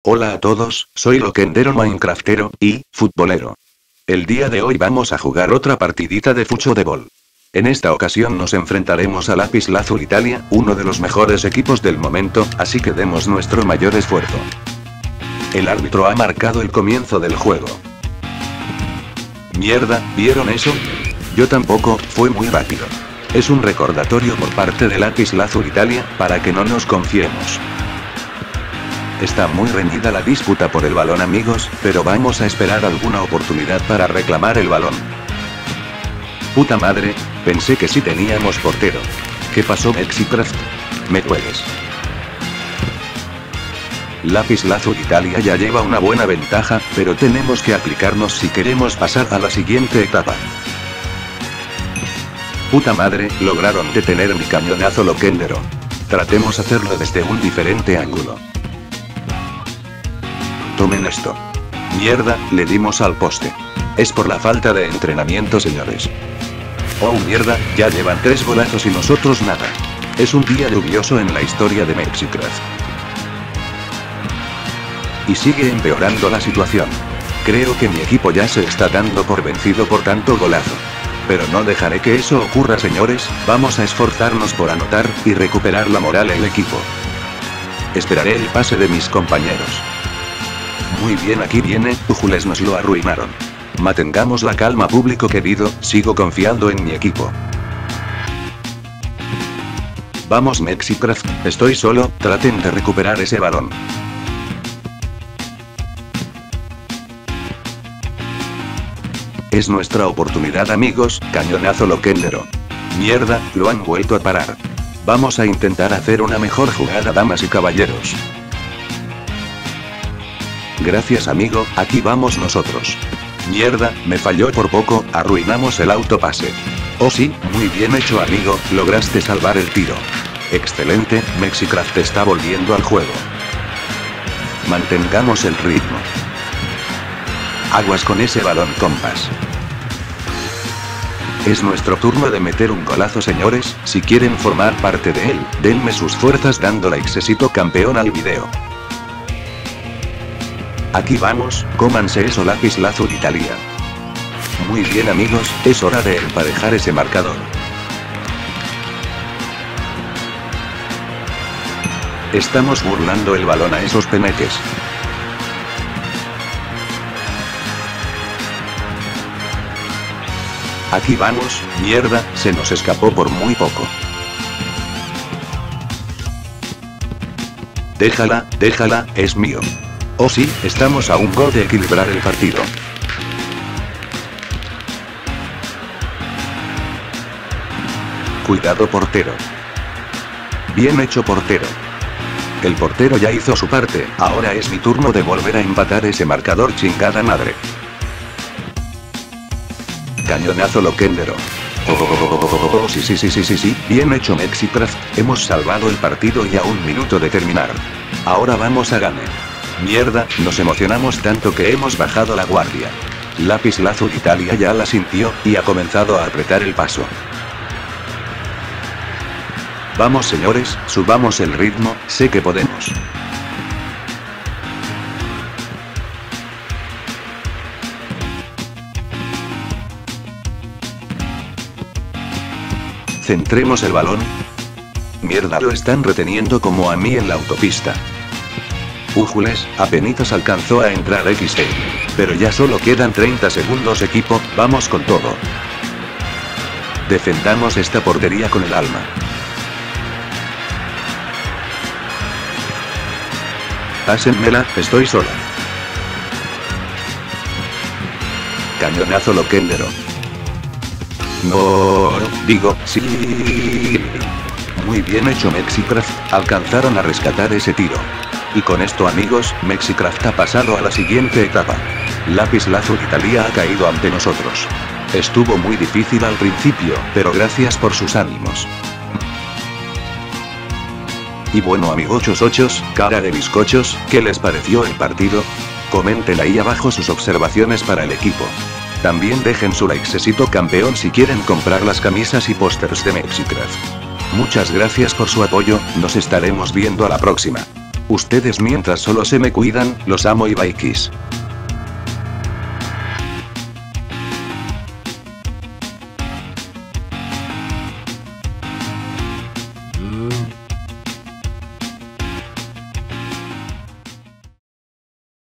Hola a todos, soy Loquendero Minecraftero y futbolero. El día de hoy vamos a jugar otra partidita de fucho de bol. En esta ocasión nos enfrentaremos a Lapislázuli Italia, uno de los mejores equipos del momento, así que demos nuestro mayor esfuerzo. El árbitro ha marcado el comienzo del juego. Mierda, ¿vieron eso? Yo tampoco, fue muy rápido. Es un recordatorio por parte de Lapislázuli Italia, para que no nos confiemos. Está muy reñida la disputa por el balón, amigos, pero vamos a esperar alguna oportunidad para reclamar el balón. Puta madre, pensé que sí teníamos portero. ¿Qué pasó, Mexicraft? Me puedes. Lapislázuli Italia ya lleva una buena ventaja, pero tenemos que aplicarnos si queremos pasar a la siguiente etapa. Puta madre, lograron detener mi cañonazo Loquendero. Tratemos hacerlo desde un diferente ángulo. Tomen esto. Mierda, le dimos al poste. Es por la falta de entrenamiento, señores. Oh mierda, ya llevan 3 golazos y nosotros nada. Es un día lluvioso en la historia de Mexicraft. Y sigue empeorando la situación. Creo que mi equipo ya se está dando por vencido por tanto golazo. Pero no dejaré que eso ocurra, señores, vamos a esforzarnos por anotar y recuperar la moral en el equipo. Esperaré el pase de mis compañeros. Muy bien, aquí viene, Ujules nos lo arruinaron. Mantengamos la calma, público querido, sigo confiando en mi equipo. Vamos, Mexicraft, estoy solo, traten de recuperar ese balón. Es nuestra oportunidad, amigos, cañonazo Loquendero. Mierda, lo han vuelto a parar. Vamos a intentar hacer una mejor jugada, damas y caballeros. Gracias, amigo, aquí vamos nosotros. Mierda, me falló por poco, arruinamos el autopase. Oh sí, muy bien hecho, amigo, lograste salvar el tiro. Excelente, Mexicraft está volviendo al juego. Mantengamos el ritmo. Aguas con ese balón, compas. Es nuestro turno de meter un golazo, señores, si quieren formar parte de él, denme sus fuerzas dando likecito campeón al video. Aquí vamos, cómanse eso, Lapislázuli Italia. Muy bien, amigos, es hora de emparejar ese marcador. Estamos burlando el balón a esos peneques. Aquí vamos, mierda, se nos escapó por muy poco. Déjala, es mío. Oh sí, estamos a un gol de equilibrar el partido. Cuidado, portero. Bien hecho, portero. El portero ya hizo su parte, ahora es mi turno de volver a empatar ese marcador, chingada madre. Cañonazo Loquendero. Oh, sí, bien hecho, Mexicraft, hemos salvado el partido y a 1 minuto de terminar. Ahora vamos a ganar. Mierda, nos emocionamos tanto que hemos bajado la guardia. Lapislázuli Italia ya la sintió, y ha comenzado a apretar el paso. Vamos, señores, subamos el ritmo, sé que podemos. Centremos el balón. Mierda, lo están reteniendo como a mí en la autopista. Ujules, apenitas alcanzó a entrar XD. Pero ya solo quedan 30 segundos, equipo, vamos con todo. Defendamos esta portería con el alma. Pásenmela, estoy sola. Cañonazo Loquendero. No, digo, sí. Muy bien hecho, Mexicraft, alcanzaron a rescatar ese tiro. Y con esto, amigos, Mexicraft ha pasado a la siguiente etapa. Lapislázuli Italia ha caído ante nosotros. Estuvo muy difícil al principio, pero gracias por sus ánimos. Y bueno, amigochos ochos, cara de bizcochos, ¿qué les pareció el partido? Comenten ahí abajo sus observaciones para el equipo. También dejen su likecito campeón si quieren comprar las camisas y pósters de Mexicraft. Muchas gracias por su apoyo, nos estaremos viendo a la próxima. Ustedes mientras solo se me cuidan, los amo y Baikis.